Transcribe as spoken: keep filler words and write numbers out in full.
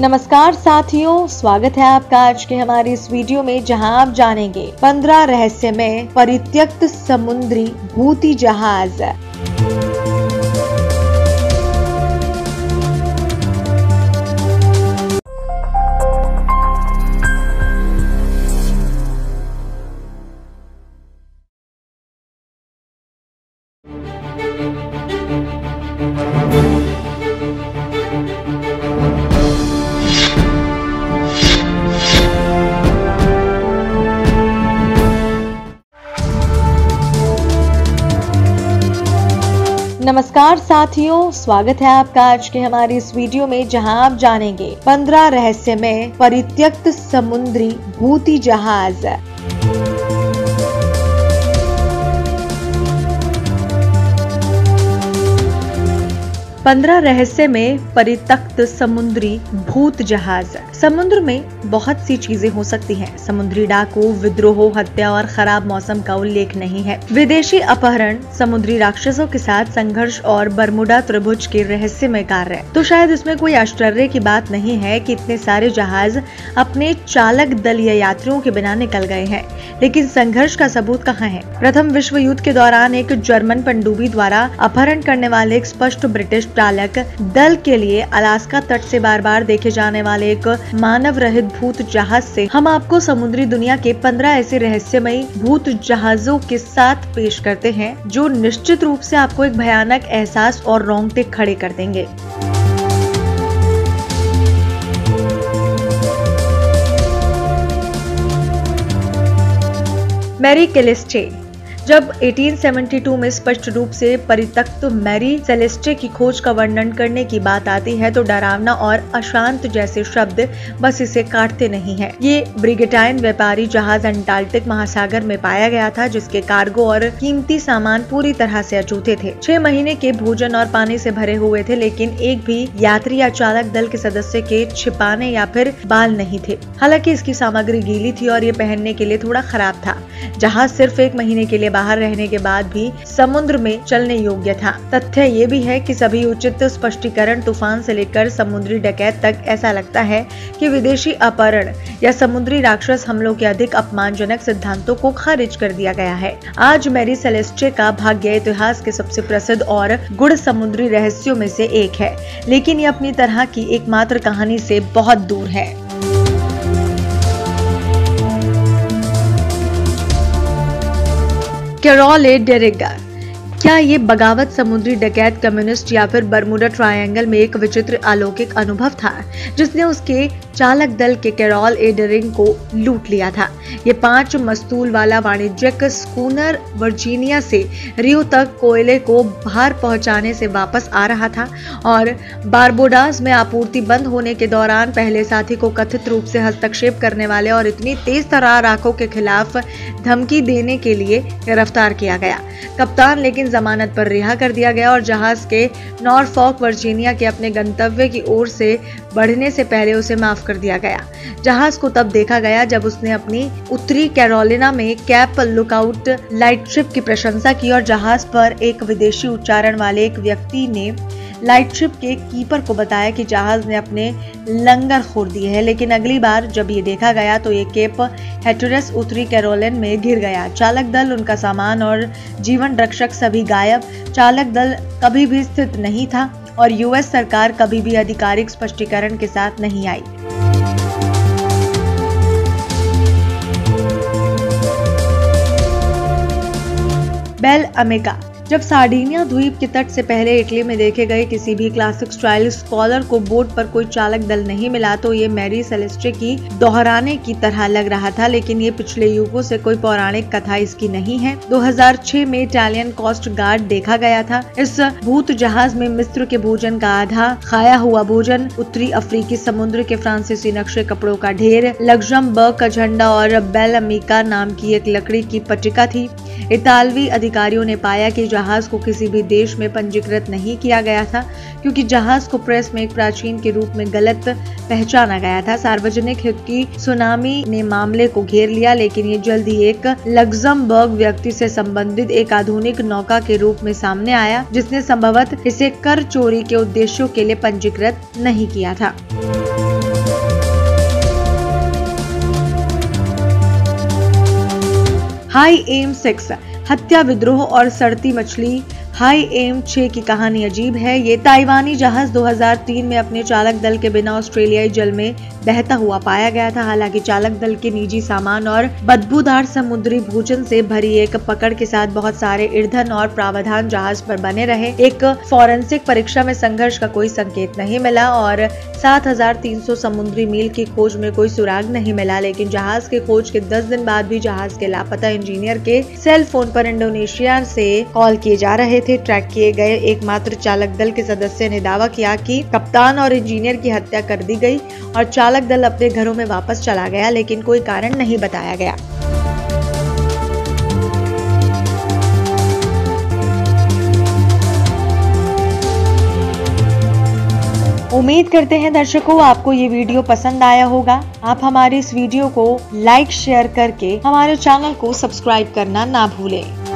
नमस्कार साथियों, स्वागत है आपका आज के हमारी इस वीडियो में, जहां आप जानेंगे पंद्रह रहस्यमय परित्यक्त समुद्री भूति जहाज। नमस्कार साथियों, स्वागत है आपका आज के हमारी इस वीडियो में, जहां आप जानेंगे पंद्रह रहस्यमय परित्यक्त समुद्री भूति जहाज। पंद्रह रहस्य में परित्यक्त समुद्री भूत जहाज। समुद्र में बहुत सी चीजें हो सकती हैं। समुद्री डाकू, विद्रोह, हत्या और खराब मौसम का उल्लेख नहीं है। विदेशी अपहरण, समुद्री राक्षसों के साथ संघर्ष और बरमुडा त्रिभुज के रहस्यमय कार्य। तो शायद इसमें कोई आश्चर्य की बात नहीं है कि इतने सारे जहाज अपने चालक दल या यात्रियों के बिना निकल गए हैं। लेकिन संघर्ष का सबूत कहाँ है? प्रथम विश्व युद्ध के दौरान एक जर्मन पनडुब्बी द्वारा अपहरण करने वाले एक स्पष्ट ब्रिटिश चालक दल के लिए अलास्का तट से बार बार देखे जाने वाले एक मानव रहित भूत जहाज से हम आपको समुद्री दुनिया के पंद्रह ऐसे रहस्यमयी भूत जहाजों के साथ पेश करते हैं, जो निश्चित रूप से आपको एक भयानक एहसास और रोंगटे खड़े कर देंगे। Mary Celeste. जब अठारह सौ बहत्तर में स्पष्ट रूप से परित्यक्त मैरी सेलेस्टे की खोज का वर्णन करने की बात आती है, तो डरावना और अशांत जैसे शब्द बस इसे काटते नहीं हैं। ये ब्रिगेटाइन व्यापारी जहाज अंटार्कटिक महासागर में पाया गया था, जिसके कार्गो और कीमती सामान पूरी तरह से अछूते थे। छह महीने के भोजन और पानी से भरे हुए थे, लेकिन एक भी यात्री या चालक दल के सदस्य के छिपाने या फिर बाल नहीं थे। हालांकि इसकी सामग्री गीली थी और ये पहनने के लिए थोड़ा खराब था। जहाज सिर्फ एक महीने के लिए बाहर रहने के बाद भी समुद्र में चलने योग्य था। तथ्य ये भी है कि सभी उचित स्पष्टीकरण, तूफान से लेकर समुद्री डकैत तक, ऐसा लगता है कि विदेशी अपहरण या समुद्री राक्षस हमलों के अधिक अपमानजनक सिद्धांतों को खारिज कर दिया गया है। आज मैरी सेलेस्टे का भाग्य इतिहास के सबसे प्रसिद्ध और गूढ़ समुद्री रहस्यों में से एक है, लेकिन ये अपनी तरह की एकमात्र कहानी से बहुत दूर है। Carroll A Deering. क्या ये बगावत समुद्री डकैत, कम्युनिस्ट या फिर बरमुडा ट्रायंगल में एक विचित्र अलौकिक अनुभव था, जिसने उसके चालक दल के कैरोल ए डेरिगा को लूट लिया था। ये पांच मस्तूल वाला वाणिज्यिक स्कूनर वर्जीनिया से रियो तक कोयले को बाहर पहुंचाने से वापस आ रहा था और बारबोडास में आपूर्ति बंद होने के दौरान पहले साथी को कथित रूप से हस्तक्षेप करने वाले और इतनी तेज तर्रार आंखों के खिलाफ धमकी देने के लिए गिरफ्तार किया गया। कप्तान लेकिन जमानत पर रिहा कर दिया गया और जहाज के नॉरफॉक वर्जीनिया के अपने गंतव्य की ओर से बढ़ने से पहले उसे माफ कर दिया गया। जहाज को तब देखा गया जब उसने अपनी उत्तरी कैरोलिना में कैप लुकआउट लाइट शिप की प्रशंसा की और जहाज पर एक विदेशी उच्चारण वाले एक व्यक्ति ने लाइट शिप के कीपर को बताया कि जहाज ने अपने लंगर खोल दिए हैं। लेकिन अगली बार जब ये देखा गया तो ये केप हैटरेस उत्तरी कैरोलिन में घिर गया। चालक दल, उनका सामान और जीवन रक्षक सभी गायब। चालक दल कभी भी स्थित नहीं था और यूएस सरकार कभी भी आधिकारिक स्पष्टीकरण के साथ नहीं आई। बेल अमेका। जब सार्डिनिया द्वीप के तट से पहले इटली में देखे गए किसी भी क्लासिक स्टाइल स्कॉलर को बोट पर कोई चालक दल नहीं मिला, तो ये मैरी सेलेस्टे की दोहराने की तरह लग रहा था। लेकिन ये पिछले युगों से कोई पौराणिक कथा इसकी नहीं है। दो हज़ार छह में इटालियन कोस्ट गार्ड देखा गया था। इस भूत जहाज में मिस्र के भोजन का आधा खाया हुआ भोजन, उत्तरी अफ्रीकी समुद्र के फ्रांसीसी नक्शे कपड़ों का ढेर, लग्जमबर्ग का झंडा और बेल अमेका नाम की एक लकड़ी की पट्टिका थी। इतालवी अधिकारियों ने पाया कि जहाज को किसी भी देश में पंजीकृत नहीं किया गया था, क्योंकि जहाज को प्रेस में एक प्राचीन के रूप में गलत पहचाना गया था। सार्वजनिक हित की सुनामी ने मामले को घेर लिया, लेकिन ये जल्द ही एक लग्जमबर्ग व्यक्ति से संबंधित एक आधुनिक नौका के रूप में सामने आया, जिसने संभवतः इसे कर चोरी के उद्देश्यों के लिए पंजीकृत नहीं किया था। हाई एम सिक्स हत्या विद्रोह और सड़ती मछली हाई एम छह की कहानी अजीब है। ये ताइवानी जहाज दो हज़ार तीन में अपने चालक दल के बिना ऑस्ट्रेलियाई जल में बहता हुआ पाया गया था। हालांकि चालक दल के निजी सामान और बदबूदार समुद्री भोजन से भरी एक पकड़ के साथ बहुत सारे ईंधन और प्रावधान जहाज पर बने रहे। एक फॉरेंसिक परीक्षा में संघर्ष का कोई संकेत नहीं मिला और सात हज़ार तीन सौ समुद्री मील की खोज में कोई सुराग नहीं मिला। लेकिन जहाज के खोज के दस दिन बाद भी जहाज के लापता इंजीनियर के सेल फोन पर इंडोनेशिया से कॉल किए जा रहे थे। ट्रैक किए गए एकमात्र चालक दल के सदस्य ने दावा किया कि कप्तान और इंजीनियर की हत्या कर दी गई और चालक दल अपने घरों में वापस चला गया, लेकिन कोई कारण नहीं बताया गया। उम्मीद करते हैं दर्शकों आपको ये वीडियो पसंद आया होगा। आप हमारे इस वीडियो को लाइक शेयर करके हमारे चैनल को सब्सक्राइब करना ना भूलें।